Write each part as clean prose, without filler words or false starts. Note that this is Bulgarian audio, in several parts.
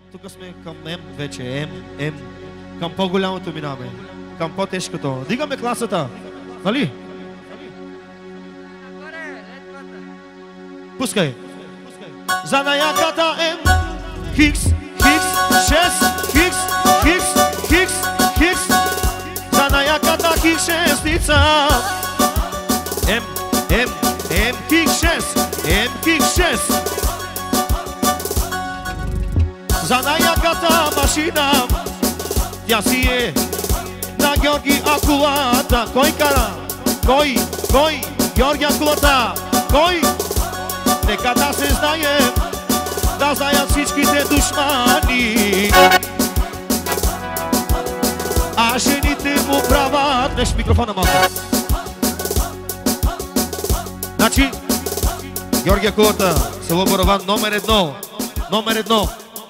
Тук сме към М вече, М. Към по-голямото минаваме. Към по-тежкото. Дигаме класата. Нали? Пускай. За наяката М. Хикс, 6, Хикс. За наяката Хикс шестица. М, Хикс 6. За наяката машина. Тя си е на Георги Акулата. Кой кара? Кой? Георги Акулата. Кой? Нека да се знае, да знаят всичките душмани. А жените му правят... Днеш микрофона малко. Значи, Георги Акулата, село Борован, номер 1.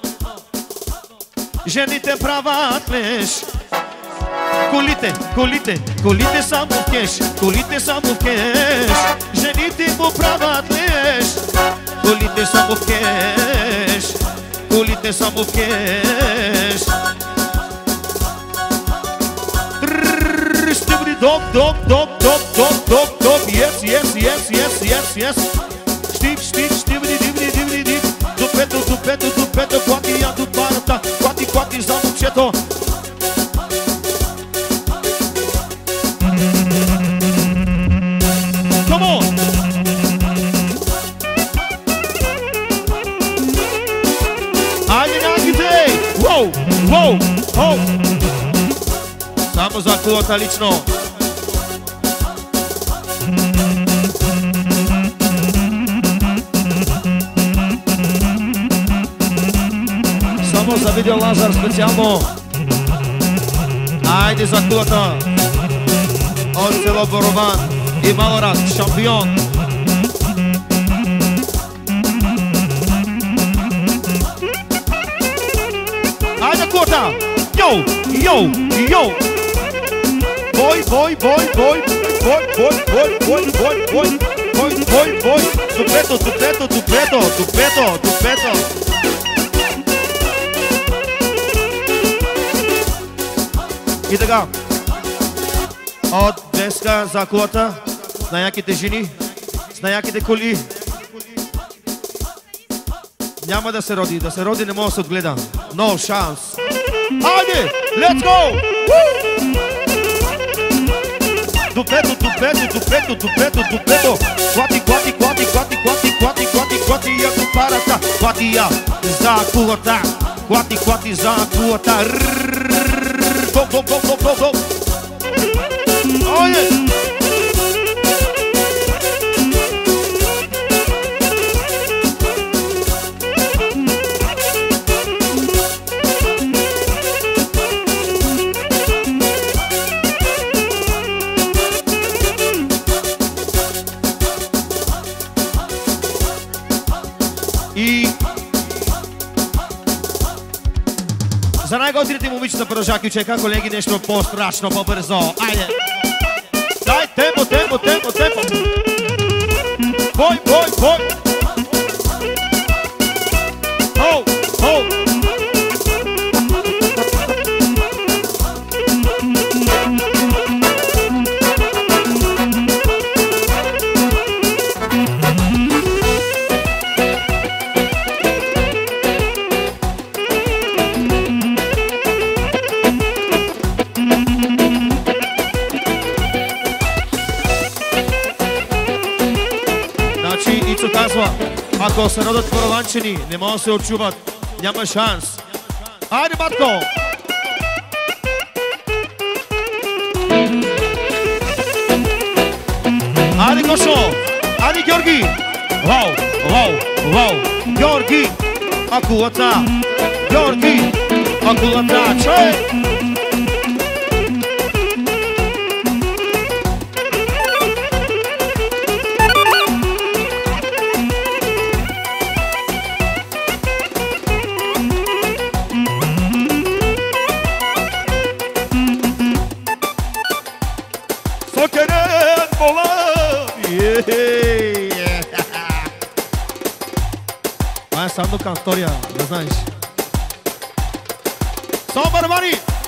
Жените правят леш. Колите само в кеш. Жените му правят леш. Колите само в кеш. Стиври доп. Yes. Стиври див. Дупето, клати я до парата. Клати за момчето. Come on! Айде! Воу! Само за кулата лично. Само за видео Лазар специално. Айде за кулата. От село Борован и Малорад, шампион. Айде кулата. Йоу. Бой. Дупето. И така. От днеска за кулата, с наяките жени, с наяките коли. Няма да се роди не може да се отгледа. No chance. Айде, let's go! Дупето. Клати я до парата. Клати я за кулата. Клати за кулата. Go. Oh yeah. И за най-готините момичета продължаки чека, колеги, нещо по-страшно, по-бързо. Айде! Дай темпо! Бой! Хоу! Ако се родят борованчени, не могат да се отчуват, няма шанс. Айде, батко! Айде, Гошо! Айде, Георги! Вау! Георги! Акулата! Чай! Това е само cantoria, да знаеш. Sau bărbarii!